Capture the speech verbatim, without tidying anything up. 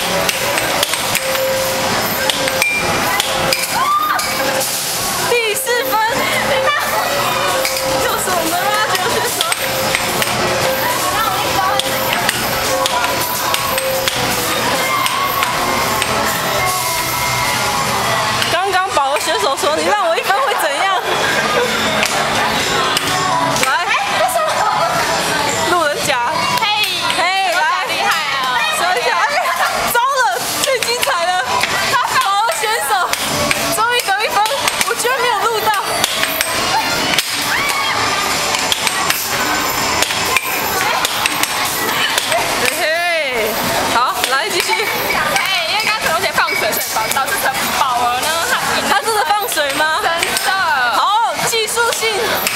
第四分，又是我们的拉球选手。刚刚保罗选手说：“你让我一分会怎样？”来，路人甲，嘿，嘿，来，厉害啊！说一下，糟了，最精彩了，保罗选手终于得一分，我居然没有录到。嘿嘿，好，来继续。 哎，因为刚才有些放水，所以导致成保罗呢，他他真的放水吗？ 真的。 好，技术性。